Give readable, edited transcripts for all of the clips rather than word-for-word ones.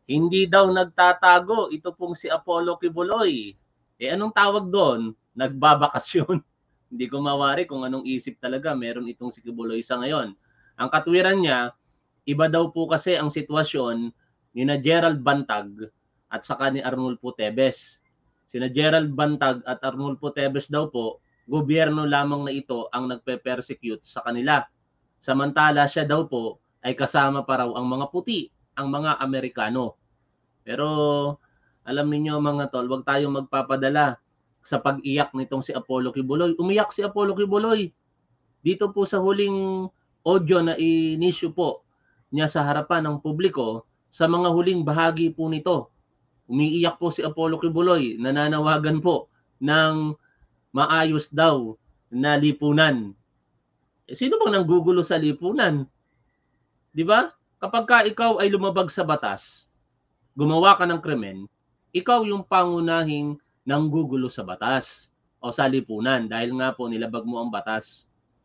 Hindi daw nagtatago, ito pong si Apollo Kibuloy. Eh anong tawag doon? Nagbabakasyon. Hindi ko mawari kung anong isip talaga meron itong si Kibuloy sa ngayon. Ang katwiran niya, iba daw po kasi ang sitwasyon ni na Gerald Bantag at saka ni Arnulfo Teves. Sina Gerald Bantag at Arnulfo Teves daw po, gobyerno lamang na ito ang nagpe-persecute sa kanila. Samantala siya daw po ay kasama pa raw ang mga puti, ang mga Amerikano. Pero alam niyo mga tol, wag tayong magpapadala sa pag-iyak nitong si Apollo Kibuloy. Umiyak si Apollo Kibuloy dito po sa huling audio na inisyu po niya sa harapan ng publiko sa mga huling bahagi po nito. Umiiyak po si Apollo Kibuloy, nananawagan po ng maayos daw na lipunan. Eh, sino bang nanggugulo sa lipunan? 'Di ba? Kapag ka ikaw ay lumabag sa batas, gumawa ka ng krimen, ikaw yung pangunahing nanggugulo sa batas o sa lipunan dahil nga po nilabag mo ang batas.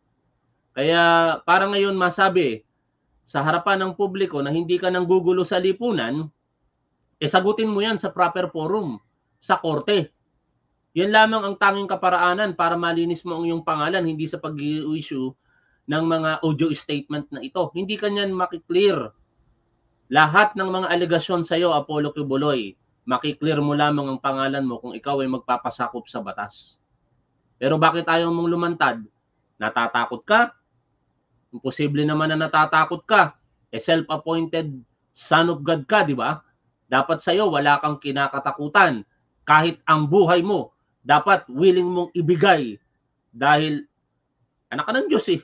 Kaya para ngayon masabi sa harapan ng publiko na hindi ka nanggugulo sa lipunan, eh sagutin mo yan sa proper forum, sa korte. Yan lamang ang tanging kaparaanan para malinis mo ang iyong pangalan, hindi sa pag-issue ng mga audio statement na ito. Hindi kanyan makiklear. Lahat ng mga alegasyon sa iyo, Apollo Kibuloy, makiklear mo lamang ang pangalan mo kung ikaw ay magpapasakop sa batas. Pero bakit ayaw mong lumantad? Natatakot ka? Imposible naman na natatakot ka. Eh self-appointed son of God ka, di ba? Dapat sa iyo wala kang kinakatakutan. Kahit ang buhay mo, dapat willing mong ibigay dahil anak ka ng Diyos eh.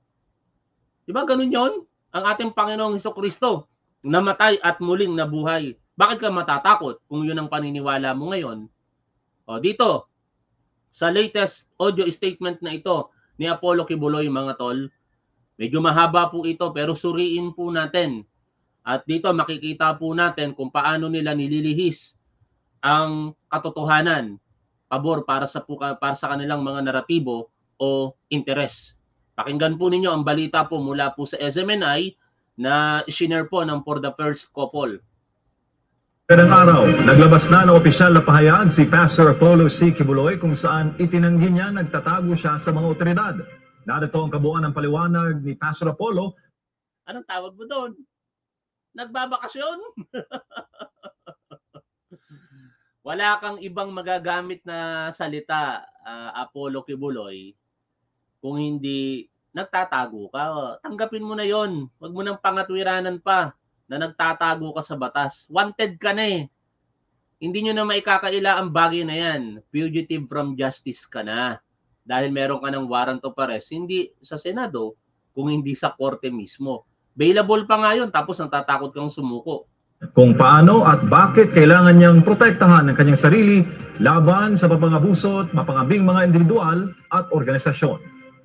Di ba ganun yon? Ang ating Panginoong Hesukristo, namatay at muling nabuhay. Bakit ka matatakot kung yun ang paniniwala mo ngayon? O dito, sa latest audio statement na ito ni Apollo Kibuloy mga tol, medyo mahaba po ito pero suriin po natin. At dito makikita po natin kung paano nila nililihis ang katotohanan pabor para sa kanilang mga naratibo o interes. Pakinggan po ninyo ang balita po mula po sa SMNI na isinare po ng For the First Couple. Kadang araw, naglabas na ng opisyal na pahayag si Pastor Apollo C. Kibuloy kung saan itinanggi niya nagtatago siya sa mga otoridad. Narito ang kabuuan ng paliwanag ni Pastor Apollo. Anong tawag mo doon? Nagbabakasyon? Wala kang ibang magagamit na salita, Apollo Kibuloy, kung hindi nagtatago ka. Tanggapin mo na yon. Huwag mo nang pangatwiranan pa na nagtatago ka sa batas. Wanted ka na eh. Hindi nyo na maikakaila ang bagay na yan. Fugitive from justice ka na. Dahil meron ka ng warrant of arrest, hindi sa Senado, kung hindi sa korte mismo. Bailable pa nga yun, tapos natatakot kang sumuko. Kung paano at bakit kailangan niyang protektahan ang kanyang sarili laban sa papangabuso at mapangabing mga individual at organisasyon.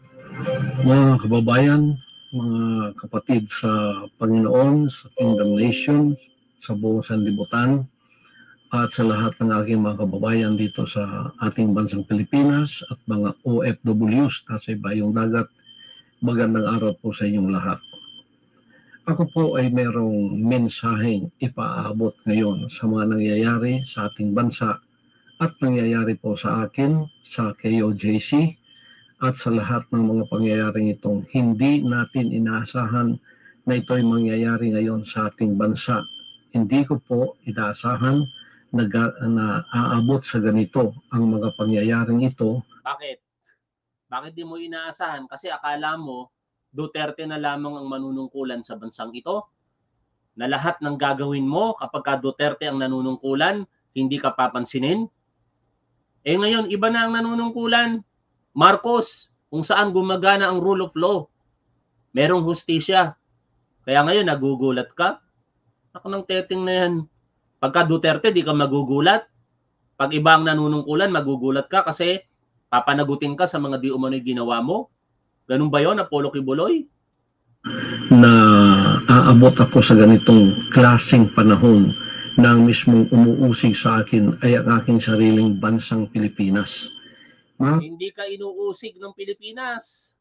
Mga kababayan, mga kapatid sa Panginoon, sa Kingdom Nation, sa buong sanlibutan, at sa lahat ng aking mga kababayan dito sa ating bansang Pilipinas at mga OFWs na sa ibayong dagat, magandang araw po sa inyong lahat. Ako po ay merong mensaheng ipaabot ngayon sa mga nangyayari sa ating bansa at nangyayari po sa akin, sa KOJC, at sa lahat ng mga pangyayaring itong hindi natin inaasahan na ito'y mangyayari ngayon sa ating bansa. Hindi ko po inaasahan na aabot sa ganito ang mga pangyayaring ito. Bakit? Bakit di mo inaasahan? Kasi akala mo Duterte na lamang ang manunungkulan sa bansang ito? Na lahat ng gagawin mo kapag ka Duterte ang nanunungkulan, hindi ka papansinin? Eh ngayon, iba na ang nanunungkulan. Marcos, kung saan gumagana ang rule of law. Merong hustisya. Kaya ngayon, nagugulat ka? Ako ng teteng na yan. Pagka Duterte, di ka magugulat. Pag iba ang nanunungkulan, magugulat ka kasi papanagutin ka sa mga di umano'y ginawa mo. Ganun ba yon, Apollo Kibuloy? Na aabot ako sa ganitong klaseng panahon na ang mismong umuusig sa akin ay ang aking sariling bansang Pilipinas. Hindi ka inuusig ng Pilipinas.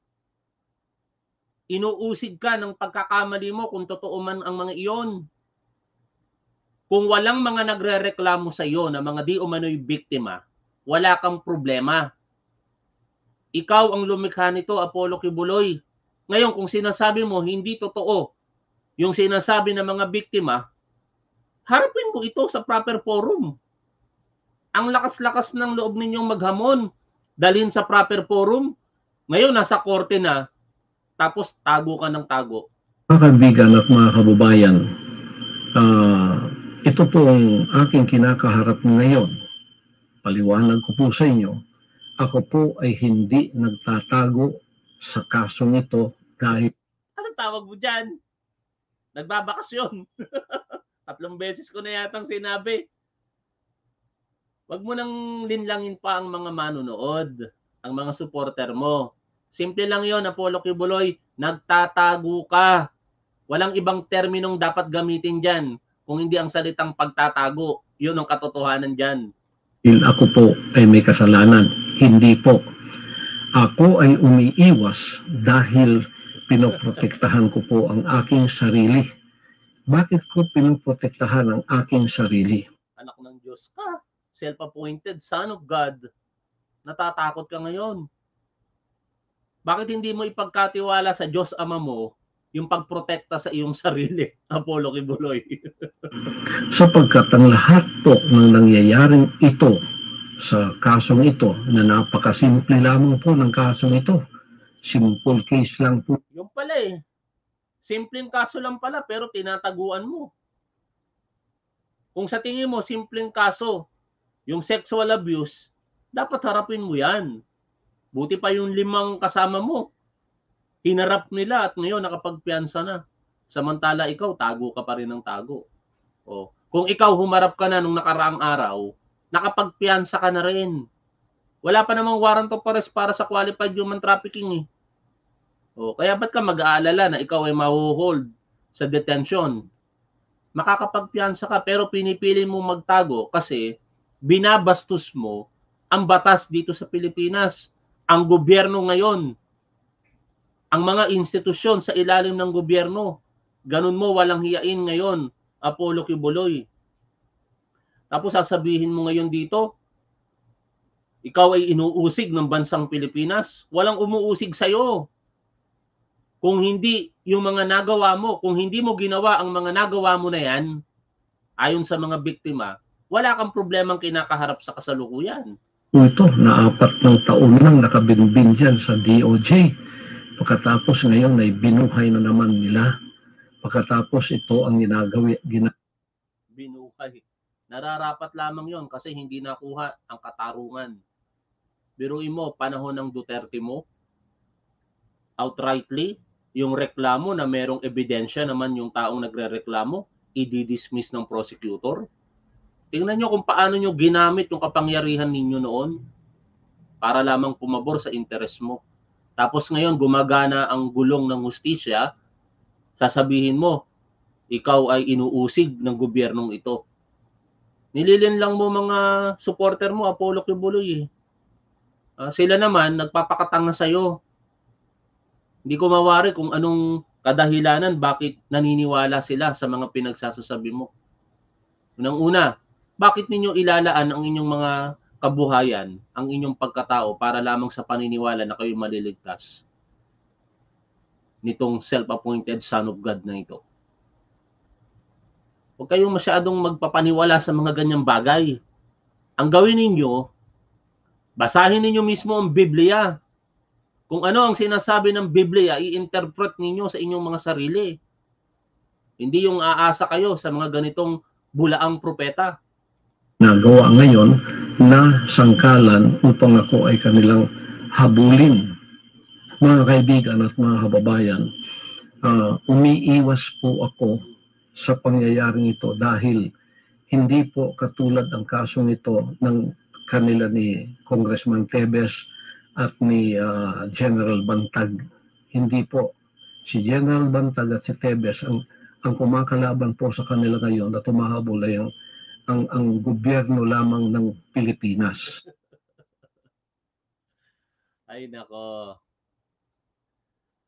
Inuusig ka ng pagkakamali mo kung totoo man ang mga iyon. Kung walang mga nagrereklamo sa iyo na mga di umano'y biktima, wala kang problema. Ikaw ang lumikha nito, Apollo Kibuloy. Ngayon, kung sinasabi mo hindi totoo yung sinasabi ng mga biktima, harapin mo ito sa proper forum. Ang lakas-lakas ng loob ninyong maghamon, dalhin sa proper forum. Ngayon, nasa korte na, tapos tago ka ng tago. Mga kaibigan at mga kababayan, ito po ang aking kinakaharap ngayon. Paliwanag ko po sa inyo, ako po ay hindi nagtatago sa kasong ito dahil... Anong tawag mo dyan? Nagbabakasyon. 3 beses ko na yatang sinabi. Wag mo nang linlangin pa ang mga manunood, ang mga supporter mo. Simple lang yon, Apollo Kibuloy, nagtatago ka. Walang ibang terminong dapat gamitin dyan kung hindi ang salitang pagtatago. Yun ang katotohanan dyan. Ako po ay may kasalanan. Hindi po. Ako ay umiiwas dahil pinoprotektahan ko po ang aking sarili. Bakit ko pinoprotektahan ang aking sarili? Anak ng Diyos ka. Self-appointed Son of God. Natatakot ka ngayon. Bakit hindi mo ipagkatiwala sa Diyos Ama mo yung pagprotekta sa iyong sarili, Apollo Kibuloy? Sapagkat ang lahat po ng nangyayaring ito sa kasong ito na napakasimple lamang po ng kasong ito. Simple case lang po. Yung pala eh. Simpleng kaso lang pala pero tinataguan mo. Kung sa tingin mo simpleng kaso, yung sexual abuse, dapat harapin mo yan. Buti pa yung 5 kasama mo. Hinarap nila at ngayon nakapagpiyansa na. Samantala ikaw, tago ka pa rin ng tago. O, kung ikaw humarap ka na nung nakaraang araw, nakapagpiyansa ka na rin. Wala pa namang warrant of arrest para sa qualified human trafficking eh. O, kaya ba't ka mag-aalala na ikaw ay mahuhold sa detention? Makakapagpiyansa ka pero pinipili mo magtago kasi binabastos mo ang batas dito sa Pilipinas. Ang gobyerno ngayon, ang mga institusyon sa ilalim ng gobyerno, ganun mo walang hiyain ngayon, Apollo Kibuloy. Tapos sasabihin mo ngayon dito, ikaw ay inuusig ng bansang Pilipinas. Walang umuusig sa'yo. Kung hindi yung mga nagawa mo, kung hindi mo ginawa ang mga nagawa mo na yan, ayon sa mga biktima, wala kang problemang kinakaharap sa kasalukuyan. Ito, na 4 taon lang nakabinbin dyan sa DOJ. Pagkatapos ngayon ay binuhay na naman nila. Pagkatapos ito ang binuhay. Nararapat lamang yon kasi hindi nakuha ang katarungan. Biruin mo, panahon ng Duterte mo, outrightly, yung reklamo na merong ebidensya naman yung taong nagre-reklamo, i-dismiss ng prosecutor. Tingnan nyo kung paano nyo ginamit yung kapangyarihan ninyo noon para lamang pumabor sa interes mo. Tapos ngayon, gumagana ang gulong ng hustisya, sasabihin mo, ikaw ay inuusig ng gobyernong ito. Nililin lang mo mga supporter mo, Apollo Kibuloy eh. Sila naman, nagpapakatanga sa'yo. Hindi ko mawari kung anong kadahilanan bakit naniniwala sila sa mga pinagsasasabi mo. Unang-una, bakit ninyo ilalaan ang inyong mga kabuhayan, ang inyong pagkatao para lamang sa paniniwala na kayo maliligtas nitong self-appointed Son of God na ito? Huwag kayong masyadong magpapaniwala sa mga ganyang bagay. Ang gawin ninyo, basahin ninyo mismo ang Biblia. Kung ano ang sinasabi ng Biblia, i-interpret ninyo sa inyong mga sarili. Hindi yung aasa kayo sa mga ganitong bulaang propeta. Nagawa ngayon na sangkalan upang ako ay kanilang habulin. Mga kaibigan at mga kababayan, umiiwas po ako sa pangyayaring ito dahil hindi po katulad ang kasong ito ng kanila ni Congressman Tebes at ni General Bantag. Hindi po. Si General Bantag at si Tebes ang kumakalaban po sa kanila ngayon na tumahabol ay ang gobyerno lamang ng Pilipinas. Ay nako.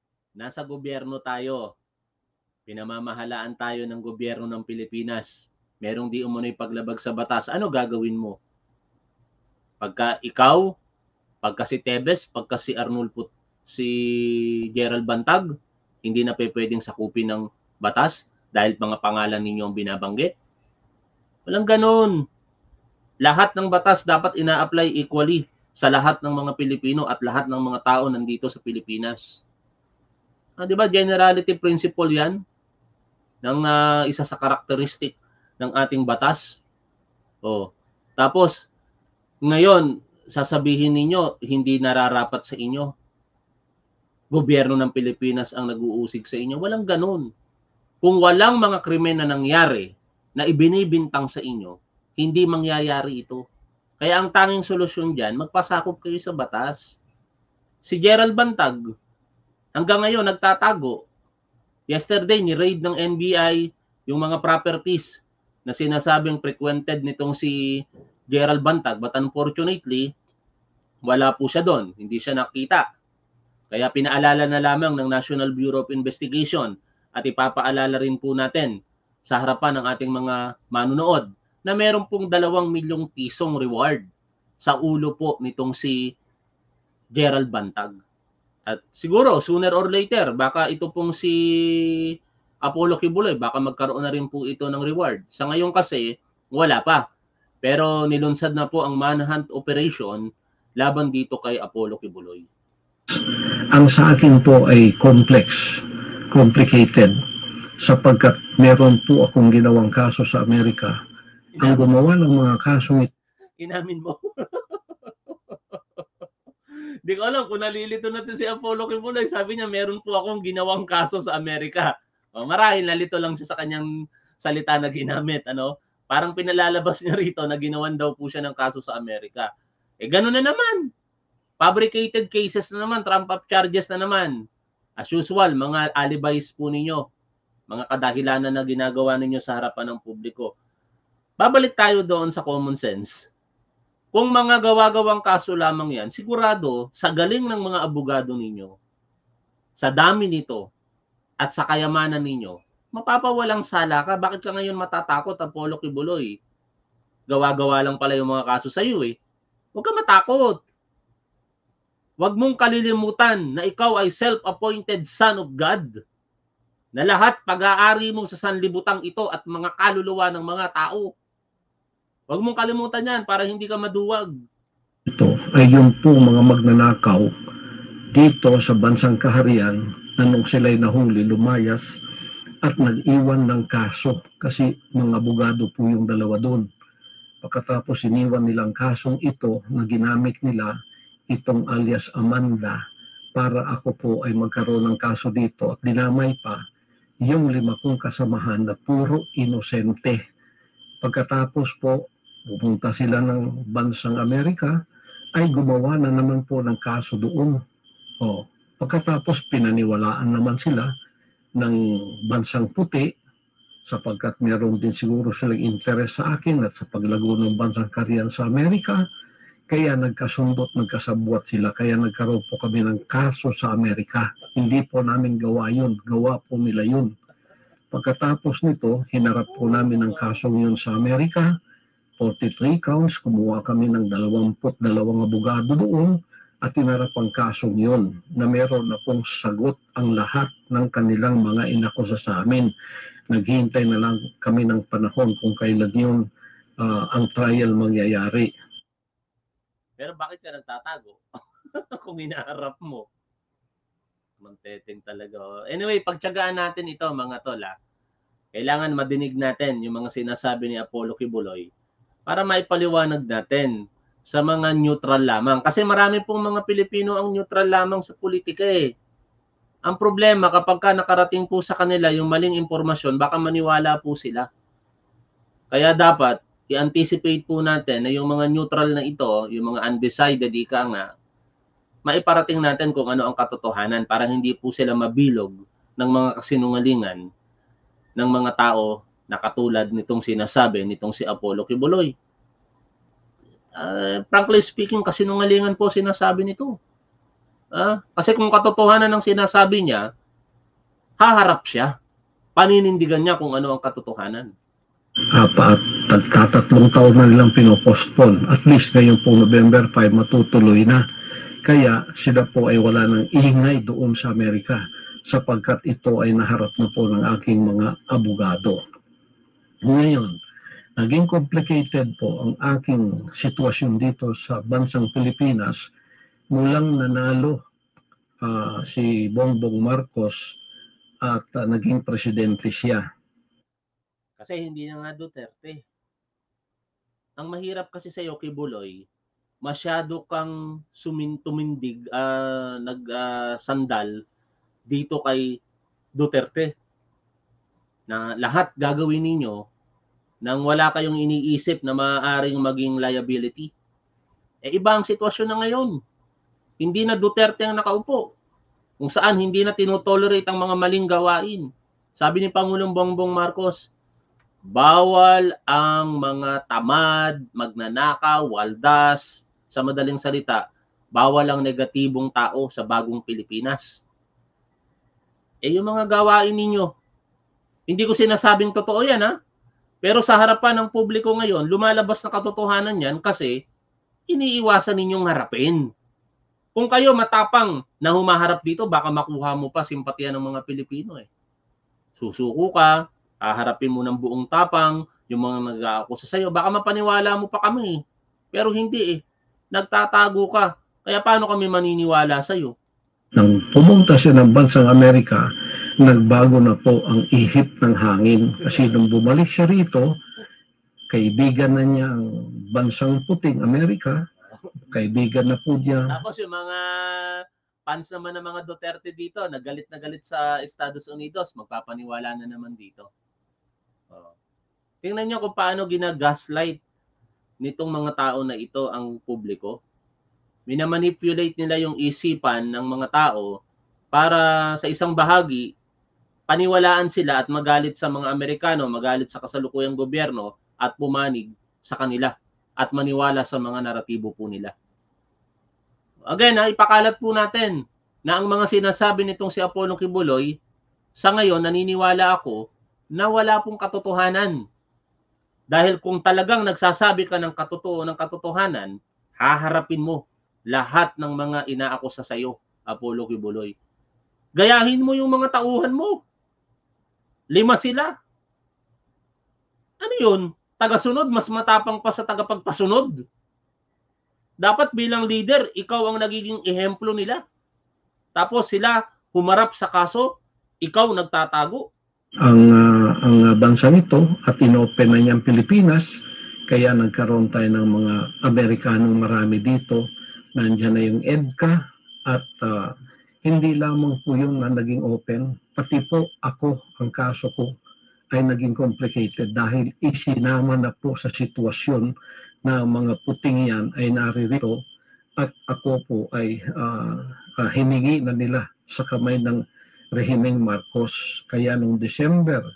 Nasa gobyerno tayo. Pinamamahalaan tayo ng gobyerno ng Pilipinas. merong di umunoy paglabag sa batas, ano gagawin mo? Pagka ikaw, pagka si Tebes, pagka si Arnulfo, si Gerald Bantag, hindi na pwedeng sakupin ng batas dahil mga pangalan ninyo ang binabanggit? Walang ganun. Lahat ng batas dapat ina-apply equally sa lahat ng mga Pilipino at lahat ng mga tao nandito sa Pilipinas. Di ba generality principle yan ng isa sa karakteristik ng ating batas? Tapos ngayon sasabihin ninyo hindi nararapat sa inyo. Gobyerno ng Pilipinas ang nag-uusig sa inyo. Walang ganun. Kung walang mga krimen na nangyari na ibinibintang sa inyo, hindi mangyayari ito. Kaya ang tanging solusyon dyan, magpasakop kayo sa batas. Si Gerald Bantag, hanggang ngayon nagtatago. Yesterday, ni-raid ng NBI yung mga properties na sinasabing frequented nitong si Gerald Bantag. But unfortunately, wala po siya doon. Hindi siya nakita. Kaya pinaalala na lamang ng National Bureau of Investigation at ipapaalala rin po natin sa harapan ng ating mga manunood na meron pong 2 milyong pisong reward sa ulo po nitong si Gerald Bantag. At siguro, sooner or later, baka ito pong si Apollo Kibuloy, baka magkaroon na rin po ito ng reward. Sa ngayon kasi, wala pa. Pero nilunsad na po ang manhunt operation laban dito kay Apollo Kibuloy. Ang sa akin po ay complicated, sapagkat meron po akong ginawang kaso sa Amerika. Ang gumawa ng mga kasong ito. Inamin mo. Di ko alam kung nalilito na si Apollo Kibuloy. Sabi niya, meron po akong ginawang kaso sa Amerika. Marahil nalito lang siya sa kanyang salita na ginamit. Parang pinalalabas niya rito na ginawan daw po siya ng kaso sa Amerika. Ganun na naman. Fabricated cases na naman, trump-up charges na naman. As usual, mga alibis po ninyo, mga kadahilanan na ginagawa ninyo sa harapan ng publiko. Babalik tayo doon sa common sense. Kung mga gawa-gawang kaso lamang yan, sigurado, sa galing ng mga abogado ninyo, sa dami nito, at sa kayamanan ninyo, mapapawalang sala ka. Bakit ka ngayon matatakot, Apollo Kibuloy? Gawa-gawa lang pala yung mga kaso sa iyo eh. Huwag ka matakot. Huwag mong kalilimutan na ikaw ay self-appointed son of God. Na lahat pag-aari mo sa sanlibutang ito at mga kaluluwa ng mga tao. Huwag mong kalimutan yan para hindi ka maduwag. Ito ay yung po mga magnanakaw dito sa bansang kaharian na nung sila'y nahuli, lumayas at nag-iwan ng kaso kasi mga abogado po yung dalawa doon. Pagkatapos iniwan nilang kasong ito na ginamit nila itong alias Amanda para ako po ay magkaroon ng kaso dito at dinamay pa yung 5 kong kasamahan na puro inosente. Pagkatapos po pupunta sila ng bansang Amerika ay gumawa na naman po ng kaso doon. Pagkatapos pinaniwalaan naman sila ng bansang puti sapagkat meron din siguro silang interes sa akin at sa paglago ng bansang kaharian sa Amerika. Kaya nagkasundot, nagkasabwat sila. Kaya nagkaroon po kami ng kaso sa Amerika. Hindi po namin gawa yun. Gawa po nila yun. Pagkatapos nito, hinarap po namin ang kasong yun sa Amerika. 43 counts. Kumuha kami ng 22 abogado doon. At hinarap ang kasong yun na meron na pong sagot ang lahat ng kanilang mga inakusa sa amin. Naghihintay na lang kami ng panahon kung kailan yun ang trial mangyayari. Pero bakit ka nagtatago? Kung inaharap mo. Manteteng talaga. Anyway, pagtiyagaan natin ito mga tol. Kailangan madinig natin yung mga sinasabi ni Apollo Kibuloy para maipaliwanag natin sa mga neutral lamang. Kasi marami pong mga Pilipino ang neutral lamang sa politika eh. Ang problema kapag ka nakarating po sa kanila yung maling impormasyon, baka maniwala po sila. Kaya dapat i-anticipate po natin na yung mga neutral na ito, yung mga undecided, ika nga, maiparating natin kung ano ang katotohanan para hindi po sila mabilog ng mga kasinungalingan ng mga tao na katulad nitong sinasabi nitong si Apollo Kibuloy. Frankly speaking, kasinungalingan po sinasabi nito. Kasi kung katotohanan ng sinasabi niya, haharap siya. Paninindigan niya kung ano ang katotohanan. At tagtatatlong taon na nilang pinopostpone. At least ngayon po November 5 matutuloy na. Kaya sila po ay wala ng ingay doon sa Amerika sapagkat ito ay naharap na po ng aking mga abogado. Ngayon, naging complicated po ang aking sitwasyon dito sa bansang Pilipinas mulang nanalo si Bongbong Marcos at naging presidente siya. Kasi hindi na nga Duterte. Ang mahirap kasi sa iyo, Kibuloy, masyado kang tumindig, sandal dito kay Duterte. Na lahat gagawin ninyo nang wala kayong iniisip na maaaring maging liability. Iba ang sitwasyon na ngayon. Hindi na Duterte ang nakaupo. Kung saan hindi na tinotolerate ang mga maling gawain. Sabi ni Pangulong Bongbong Marcos, bawal ang mga tamad, magnanakaw, waldas, sa madaling salita, bawal ang negatibong tao sa bagong Pilipinas. Yung mga gawain ninyo, hindi ko sinasabing totoo yan ha, pero sa harapan ng publiko ngayon, lumalabas na katotohanan yan kasi iniiwasan ninyong harapin. Kung kayo matapang na humaharap dito, baka makuha mo pa simpatya ng mga Pilipino Susuko ka, haharapin mo ng buong tapang, yung mga nag-aakusa sa'yo, baka mapaniwala mo pa kami. Pero hindi nagtatago ka. Kaya paano kami maniniwala sa'yo? Nang pumunta siya ng bansang Amerika, nagbago na po ang ihip ng hangin. Kasi nung bumalik siya rito, kaibigan na niya ang bansang puting Amerika, kaibigan na po niya. Tapos yung mga fans naman ng mga Duterte dito, nagalit na galit sa Estados Unidos, magpapaniwala na naman dito. Tingnan nyo kung paano ginagaslight nitong mga tao na ito ang publiko. Minamanipulate nila yung isipan ng mga tao para sa isang bahagi, paniwalaan sila at magalit sa mga Amerikano, magalit sa kasalukuyang gobyerno at pumanig sa kanila at maniwala sa mga naratibo po nila. Again, ipakalat po natin na ang mga sinasabi nitong si Apollo Kibuloy, sa ngayon naniniwala ako na wala pong katotohanan. Dahil kung talagang nagsasabi ka ng katotohanan, haharapin mo lahat ng mga inaakusa sa iyo, Apollo Kibuloy. Gayahin mo yung mga tauhan mo. 5 sila. Ano yun? Tagasunod, mas matapang pa sa tagapagpasunod. Dapat bilang leader, ikaw ang nagiging ehemplo nila. Tapos sila humarap sa kaso, ikaw nagtatago. Ang bansang ito at inopen na niyang Pilipinas, kaya nagkaroon tayo ng mga Amerikanong marami dito. Nandiyan na yung EDCA at hindi lamang po yun na naging open, pati po ako, ang kaso ko ay naging complicated dahil isinama na po sa sitwasyon na mga puting yan ay naririto at ako po ay hiningi na nila sa kamay ng rehimeng Marcos. Kaya noong December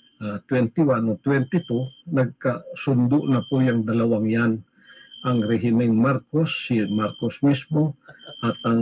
21 o 22, nagkasundo na po yung dalawang yan. Ang rehimeng Marcos, si Marcos mismo, at ang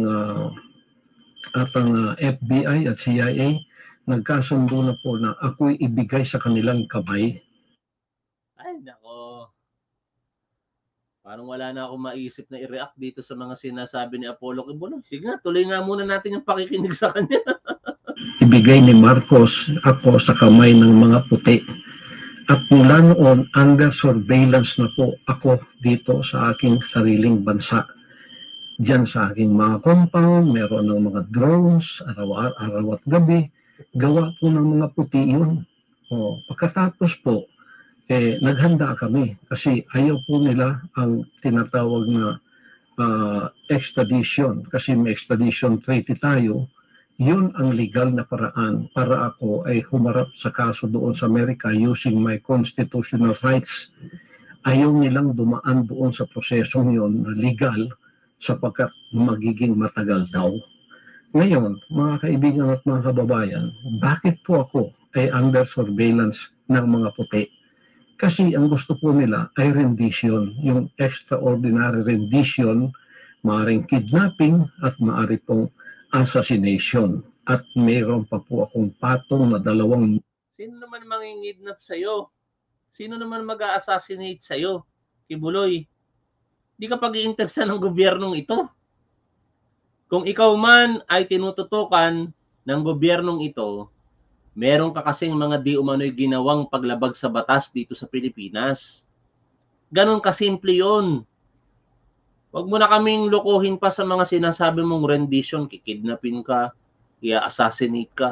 FBI at CIA, nagkasundo na po na ako'y ibigay sa kanilang kamay. Ay, nako. Parang wala na akong maisip na i-react dito sa mga sinasabi ni Apollo Kibuloy. Sige nga, tuloy nga muna natin yung pakikinig sa kanya. Ibigay ni Marcos ako sa kamay ng mga puti. At mula noon, under surveillance na po ako dito sa aking sariling bansa. Diyan sa aking mga compound, meron ng mga drones, araw at gabi. Gawa po ng mga puti yun. Pagkatapos po, naghanda kami kasi ayaw po nila ang tinatawag na extradition. Kasi may extradition treaty tayo. Yun ang legal na paraan para ako ay humarap sa kaso doon sa Amerika using my constitutional rights. Ayaw nilang dumaan doon sa prosesong yun na legal sapagkat magiging matagal daw. Ngayon, mga kaibigan at mga kababayan, bakit po ako ay under surveillance ng mga puti? Kasi ang gusto po nila ay rendition, yung extraordinary rendition, maaaring kidnapping at maaari pong assassination. At mayroon pa po akong patong na 2. Sino naman mangingidnap sa'yo? Sino naman mag-a-assassinate sa'yo, Kibuloy? Di ka pag-iinteresa ng gobyernong ito. Kung ikaw man ay tinututukan ng gobyernong ito, meron ka kasing mga di umano'y ginawang paglabag sa batas dito sa Pilipinas. Ganon kasimple yun. Huwag mo na kaming lokohin pa sa mga sinasabi mong rendition, kikidnapin ka, i-assassinate ka.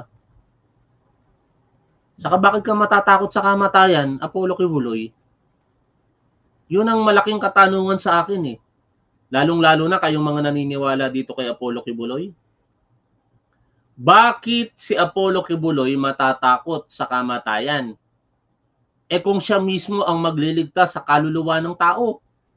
Saka bakit ka matatakot sa kamatayan, Apollo Kibuloy? Yun ang malaking katanungan sa akin eh. Lalong-lalo na kayong mga naniniwala dito kay Apollo Kibuloy. Bakit si Apollo Kibuloy matatakot sa kamatayan? Kung siya mismo ang magliligtas sa kaluluwa ng tao.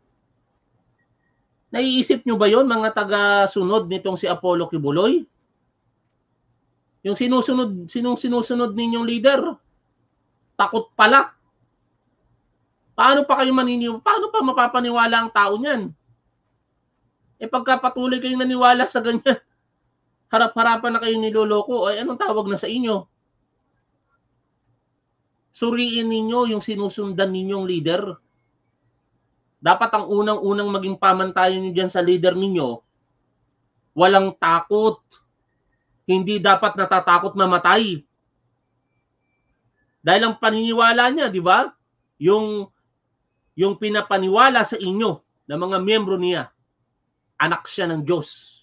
Naiisip nyo ba yon mga taga-sunod nitong si Apollo Kibuloy? Yung sinusunod ninyong leader, takot pala. Paano pa kayo paano pa mapapaniwala ang tao niyan? Pagka patuloy kayong naniwala sa ganyan, harap-harapan na kayong niloloko, ay anong tawag na sa inyo? Suriin ninyo yung sinusundan ninyong leader. Dapat ang unang-unang maging pamantayan nyo dyan sa leader ninyo, walang takot. Hindi dapat natatakot mamatay. Dahil ang paniniwala niya, di ba? Yung pinapaniwala sa inyo ng mga miyembro niya, anak siya ng Diyos.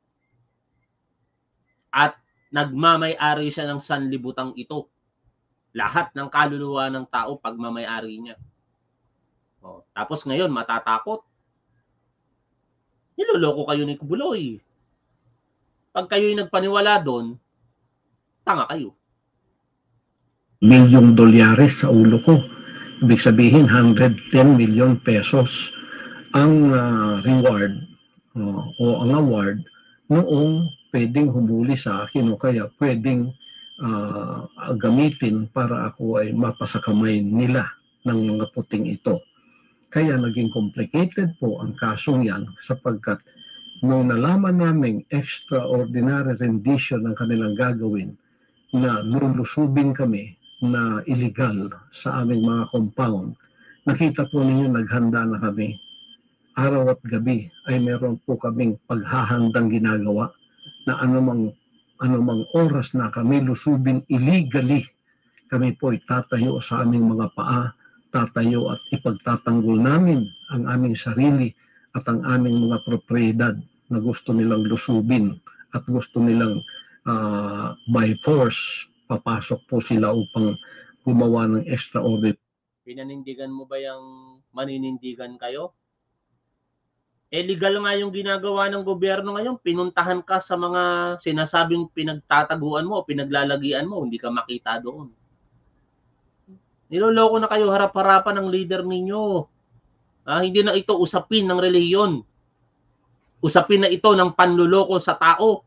At nagmamay-ari siya ng sanlibutang ito. Lahat ng kaluluwa ng tao pagmamay-ari niya. Tapos ngayon, matatakot. Niloloko kayo ni Kibuloy. Pag kayo'y nagpaniwala doon, tanga kayo. Milyong dolyares sa ulo ko. Ibig sabihin, 110 million pesos ang reward o ang award noong pwedeng humuli sa akin o kaya pwedeng gamitin para ako ay mapasakamay nila ng mga puting ito. Kaya naging complicated po ang kasong yan sapagkat nung nalaman naming extraordinary rendition ng kanilang gagawin na lulusubin kami na illegal sa aming mga compound, nakita po ninyo naghanda na kami. Araw at gabi ay meron po kaming paghahandang ginagawa na anumang oras na kami lusubin illegally, kami po ay tatayo sa aming mga paa, tatayo at ipagtatanggol namin ang aming sarili at ang aming mga propriedad na gusto nilang lusubin at gusto nilang by force papasok po sila upang gumawa ng extraordinary. Pinanindigan mo ba yung maninindigan kayo? Legal nga yung ginagawa ng gobyerno ngayon. Pinuntahan ka sa mga sinasabing pinagtataguan mo o pinaglalagian mo, hindi ka makita doon. Niloloko na kayo harap-harapan ng leader ninyo. Hindi na ito usapin ng relihiyon. Usapin na ito ng panluloko sa tao.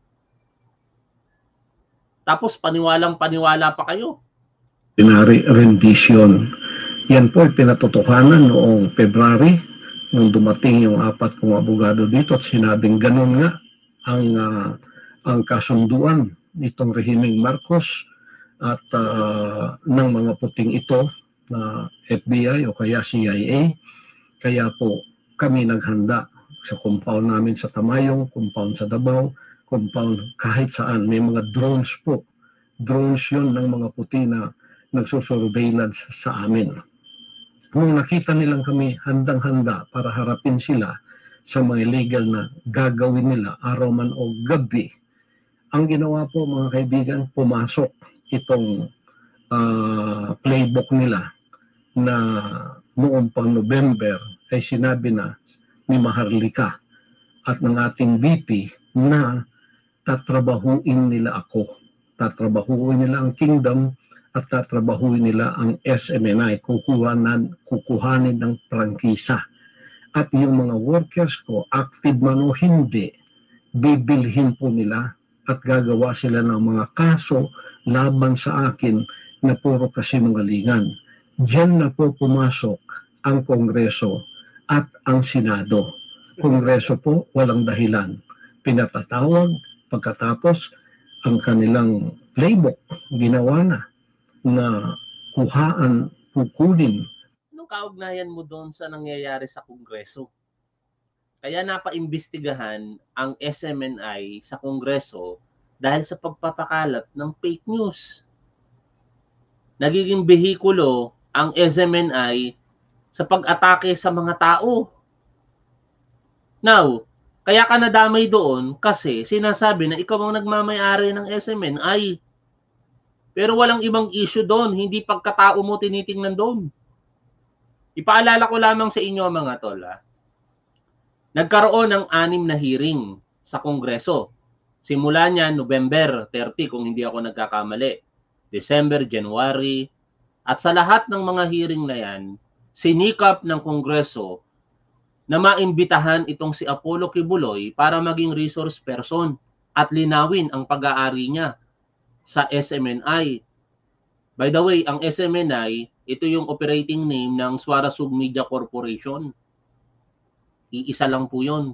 Tapos paniwalang-paniwala pa kayo. Rendition. Yan po ay pinatotohanan noong February nung dumating yung 4 kong abogado dito at sinabing ganun nga ang kasunduan nitong rehimeng Marcos at ng mga puting ito na FBI o kaya CIA. Kaya po kami naghanda sa compound namin sa Tamayong, compound sa Davao, compound kahit saan. May mga drones po. Drones yun ng mga puti na nagsusurveillance sa amin. Nung nakita nilang kami handang-handa para harapin sila sa mga illegal na gagawin nila araw man o gabi, ang ginawa po mga kaibigan, pumasok itong playbook nila na noong pang November ay sinabi na ni Maharlika at ng ating VP na tatrabahuin nila ako. Tatrabahuin nila ang kingdom at tatrabahuin nila ang SMNI, kukuhanin ng prangkisa. At yung mga workers ko, active man o hindi, bibilhin po nila at gagawa sila ng mga kaso laban sa akin na puro kasinungalingan. Diyan na po pumasok ang Kongreso at ang Senado. Kongreso po, walang dahilan. Pinatatawag, pagkatapos ang kanilang playbook ginawa na kukunin kaugnayan mo doon sa nangyayari sa Kongreso? Kaya napaimbestigahan ang SMNI sa Kongreso dahil sa pagpapakalat ng fake news. Nagiging behikulo ang SMNI sa pag-atake sa mga tao. Now, kaya ka nadamay doon kasi sinasabi na ikaw ang nagmamay-ari ng SMNI. Pero walang ibang issue doon, hindi pagkatao mo tinitingnan doon. Ipaalala ko lamang sa inyo mga tol. Nagkaroon ng 6 na hearing sa Kongreso. Simula niya November 30 kung hindi ako nagkakamali. December, January. At sa lahat ng mga hearing na yan, sinikap ng Kongreso na maimbitahan itong si Apollo Kibuloy para maging resource person at linawin ang pag-aari niya sa SMNI. By the way, ang SMNI, ito yung operating name ng Suarasug Media Corporation. Iisa lang po yun.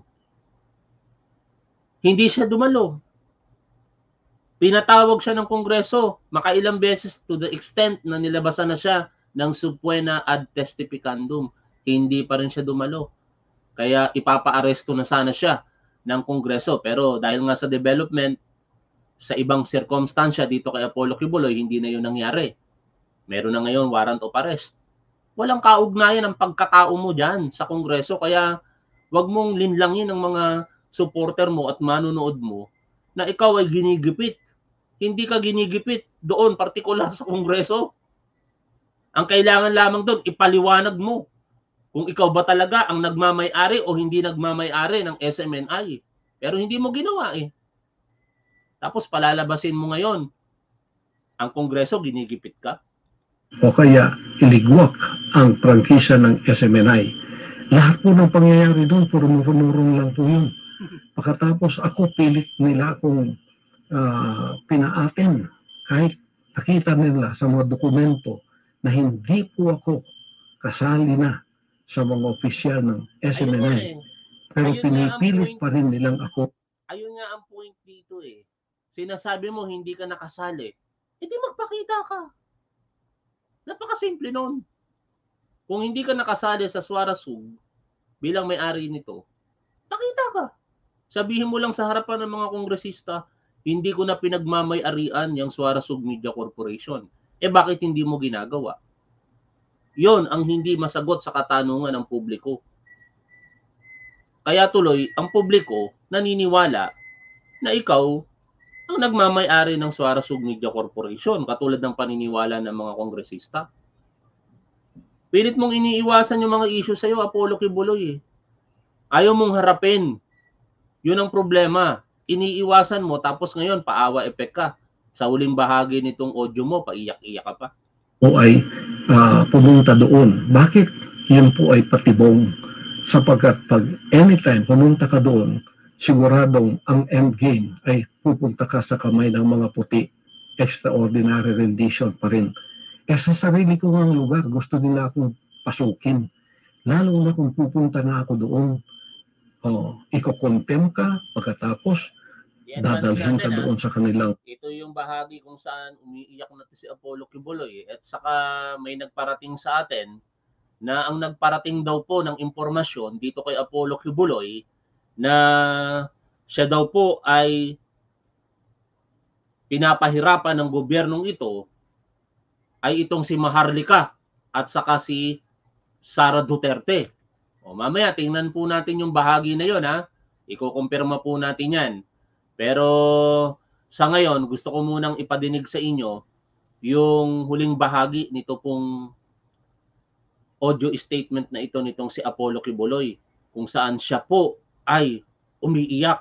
Hindi siya dumalo. Pinatawag siya ng Kongreso makailang beses to the extent na nilabasan na siya ng subpoena ad testificandum. Hindi pa rin siya dumalo. Kaya ipapa-aresto na sana siya ng Kongreso. Pero dahil nga sa development, sa ibang sirkumstansya dito kay Apollo Kibuloy, hindi na yun nangyari. Meron na ngayon warrant of arrest. Walang kaugnayan ang pagkatao mo dyan sa Kongreso. Kaya wag mong linlangin ang mga supporter mo at manunood mo na ikaw ay ginigipit. Hindi ka ginigipit doon, partikular sa Kongreso. Ang kailangan lamang doon, ipaliwanag mo kung ikaw ba talaga ang nagmamay-ari o hindi nagmamay-ari ng SMNI. Pero hindi mo ginawa eh. Tapos palalabasin mo ngayon, ang Kongreso ginigipit ka. O kaya iligwak ang prangkisa ng SMNI. Lahat po ng pangyayari doon, puro murong lang po yun. Pagkatapos ako, pilit nila akong pinaaten. Kahit nakita nila sa mga dokumento na hindi po ako kasali na sa mga opisyal ng SMNI. Pero pinipilit pa rin nilang ako. Ayun nga ang point dito eh. Sinasabi mo hindi ka nakasali. Hindi magpakita ka. Napakasimple nun. Kung hindi ka nakasali sa Suarasug bilang may-ari nito, pakita ka. Sabihin mo lang sa harapan ng mga kongresista, hindi ko na pinagmamay-arian yung Suarasug Media Corporation. Eh bakit hindi mo ginagawa? Yon ang hindi masagot sa katanungan ng publiko. Kaya tuloy, ang publiko naniniwala na ikaw ang nagmamay-ari ng Suarasug Media Corporation, katulad ng paniniwala ng mga kongresista. Pilit mong iniiwasan yung mga issue sa'yo, Apollo Kibuloy eh. Ayaw mong harapin. Yun ang problema. Iniiwasan mo, tapos ngayon, paawa effect ka. Sa uling bahagi nitong audio mo, paiyak-iyak ka pa. O ay pumunta doon. Bakit? Yun po ay patibong. Sapagkat pag anytime pumunta ka doon, siguradong ang end game ay pupunta ka sa kamay ng mga puti. Extraordinary rendition pa rin. Eh sa sarili ko ng lugar, gusto nila akong pasukin. Lalo na kung pupunta na ako doon. Iko-contem ka, pagkatapos dadalhin ka doon sa kanilang. Ito yung bahagi kung saan umiiyak na si Apollo Kibuloy. At saka may nagparating sa atin na ang nagparating daw po ng impormasyon dito kay Apollo Kibuloy na siya daw po ay pinapahirapan ng gobyernong ito ay itong si Maharlika at saka si Sara Duterte. O mamaya tingnan po natin yung bahagi na yon ha. Iko-kumpirma po natin yan. Pero sa ngayon, gusto ko munang ipadinig sa inyo yung huling bahagi nito pong audio statement na ito nitong si Apollo Kibuloy, kung saan siya po ay umiiyak.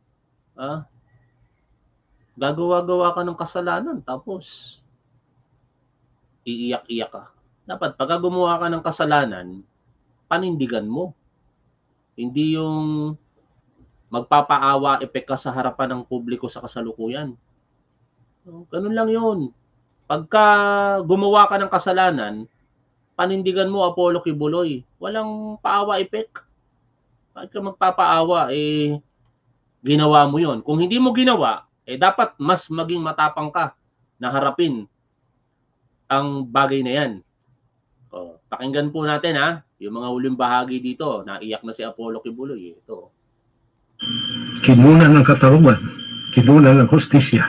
Gagawa-gawa ka ng kasalanan tapos iiyak-iyak ka. Dapat pag gumawa ka ng kasalanan, panindigan mo. Hindi yung magpapaawa effect ka sa harapan ng publiko sa kasalukuyan. Ganun lang yun. Pagka gumawa ka ng kasalanan, panindigan mo, Apollo Kibuloy. Walang paawa effect. Bakit ka magpapaawa, ginawa mo yun. Kung hindi mo ginawa, dapat mas maging matapang ka na harapin ang bagay na yan. Pakinggan po natin ha, yung mga huling bahagi dito. Naiyak na si Apollo Kibuloy. Ito. Kinunan ng katarungan, kinunan ng hustisya.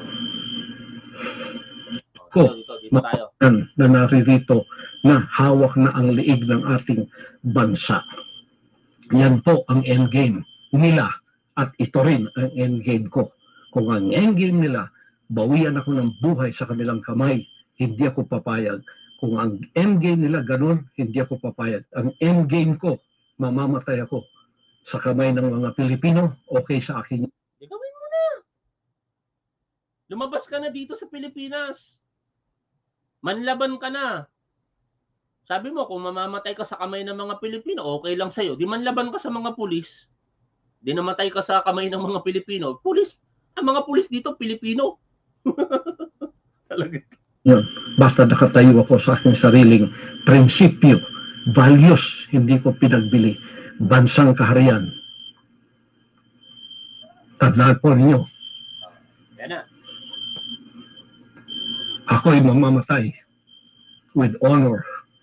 Dito tayo. Na naririto na hawak na ang liig ng ating bansa. Yan po ang endgame nila at ito rin ang endgame ko. Kung ang endgame nila, bawian ako ng buhay sa kanilang kamay, hindi ako papayag. Kung ang endgame nila ganun, hindi ako papayag. Ang endgame ko, mamamatay ako sa kamay ng mga Pilipino, okay sa akin. Gawin mo na. Lumabas ka na dito sa Pilipinas. Manlaban ka na. Sabi mo, kung mamamatay ka sa kamay ng mga Pilipino, okay lang sa'yo. Di manlaban ka sa mga pulis. Di namatay ka sa kamay ng mga Pilipino. Pulis, ang mga pulis dito, Pilipino. Talaga. Yun. Basta nakatayo ako sa aking sariling prinsipyo, values, hindi ko pinagbili, bansang kaharian. Tandaan po ninyo. Yan na. Ako'y mamamatay with honor.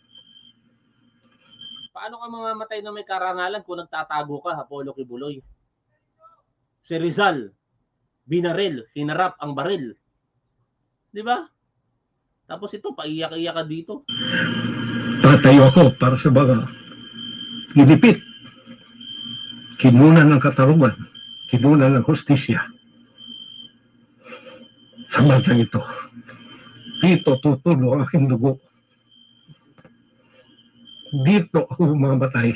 Paano ka mamamatay na may karangalan kung nagtatago ka, Apollo Kibuloy? Si Rizal, binaril, hinarap ang baril. Di ba? Tapos ito, paiyak-iyak ka dito. Tatayo ako para sa mga ginipit. Kinunan ng katarungan, kinunan ng hustisya. Sa bansang ito, dito tutulo ang aking dugo. Dito ako mamamatay.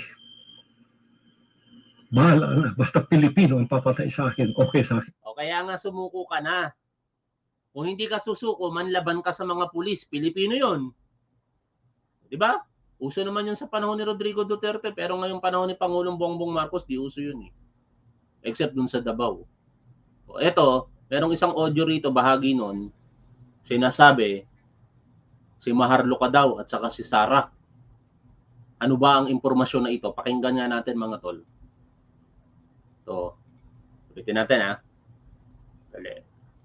Bahala na, basta Pilipino ang papatay sa akin, okay sa akin. O kaya nga sumuko ka na. Kung hindi ka susuko, manlaban ka sa mga pulis. Pilipino yon. Di ba? Uso naman yun sa panahon ni Rodrigo Duterte, pero ngayong panahon ni Pangulong Bongbong Marcos, di uso yun eh. Except dun sa Davao. O eto, merong isang audio rito, bahagi nun, sinasabi, si Maharlika daw at saka si Sara. Ano ba ang impormasyon na ito? Pakinggan nga natin mga tol. Ito. Ulitin natin ha. Dali.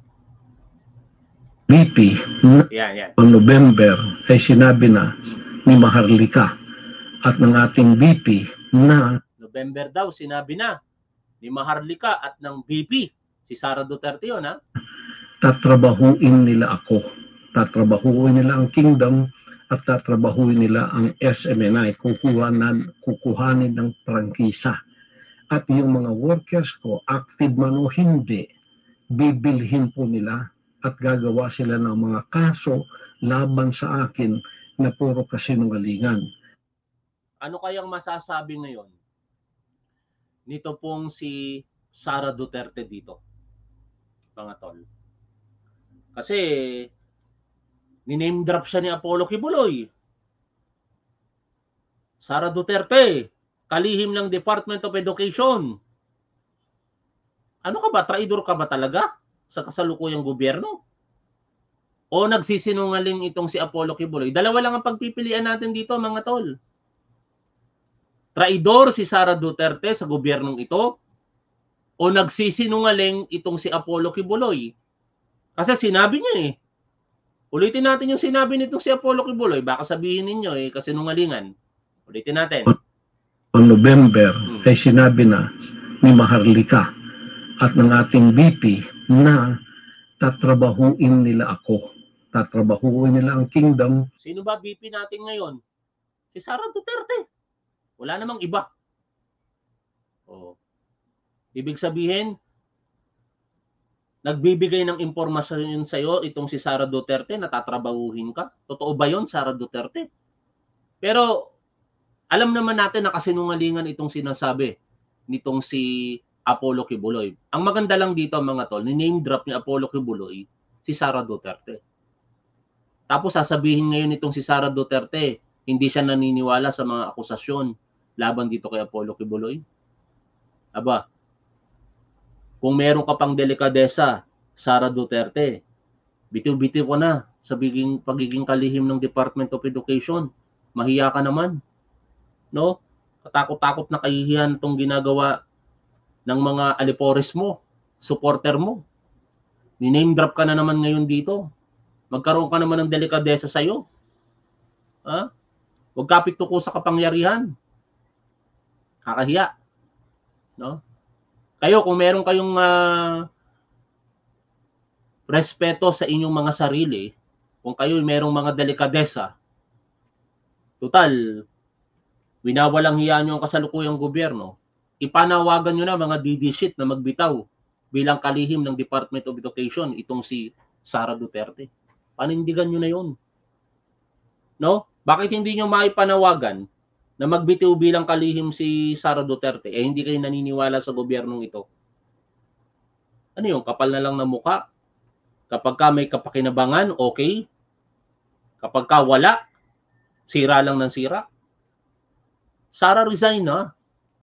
BP Yan. noong November ay sinabi na ni Maharlika at ng ating BP na November daw sinabi na ni Maharlika at ng BP si Sara Duterte yun ha. tatrabahuin nila ako. Tatrabahuin nila ang kingdom at tatrabahuin nila ang SMNI. Kukuhanin ng prangkisa. At yung mga workers ko, active man o hindi, bibilhin po nila at gagawa sila ng mga kaso laban sa akin na puro kasinungalingan. Ano kayang masasabi ngayon nito pong si Sara Duterte dito, mga tol? Kasi ni-name drop siya ni Apollo Kibuloy. Sara Duterte, kalihim ng Department of Education. Ano ka ba? Traidor ka ba talaga sa kasalukuyang gobyerno? O nagsisinungaling itong si Apollo Kibuloy? Dalawa lang ang pagpipilian natin dito, mga tol. Traidor si Sara Duterte sa gobyernong ito o nagsisinungaling itong si Apollo Kibuloy? Kasi sinabi niya eh. Ulitin natin yung sinabi nitong si Apollo Kibuloy. Baka sabihin ninyo eh, kasinungalingan. Ulitin natin. Noong November ay sinabi na ni Maharlika at ng ating BP na tatrabahuin nila ako. Tatrabahuin nila ang kingdom. Sino ba BP natin ngayon? Si Sara Duterte. Wala namang iba. Oh. Ibig sabihin, nagbibigay ng impormasyon sa iyo itong si Sara Duterte na tatrabahuhin ka. Totoo ba 'yon, Sara Duterte? Pero alam naman natin na kasinungalingan itong sinasabi nitong si Apollo Kibuloy. Ang maganda lang dito mga tol, ni-name drop ni Apollo Kibuloy si Sara Duterte. Tapos sasabihin ngayon itong si Sara Duterte, hindi siya naniniwala sa mga akusasyon laban dito kay Apollo Kibuloy. Aba, kung meron ka pang delikadesa, Sara Duterte, bitiw-bitiw ko na sa pagiging kalihim ng Department of Education. Mahiya ka naman. No? Katakot-takot na kahihiyan itong ginagawa ng mga alipores mo, supporter mo. Ni-name drop ka na naman ngayon dito. Magkaroon ka naman ng delikadesa sa'yo. Ha? Huwag kapit tuko sa kapangyarihan. Kakahiya. No? Kayo, kung meron kayong respeto sa inyong mga sarili, kung kayo merong mga delikadesa, total, winawalang hiya nyo ang kasalukuyang gobyerno, ipanawagan nyo na mga DD shit na magbitaw bilang kalihim ng Department of Education itong si Sara Duterte. Panindigan nyo na yun. No? Bakit hindi nyo maipanawagan na magbitiw bilang kalihim si Sara Duterte? Eh, hindi kayo naniniwala sa gobyernong ito. Ano yung kapal na lang na muka? Kapag ka may kapakinabangan, okay. Kapag ka wala, sira lang ng sira. Sara, resign na.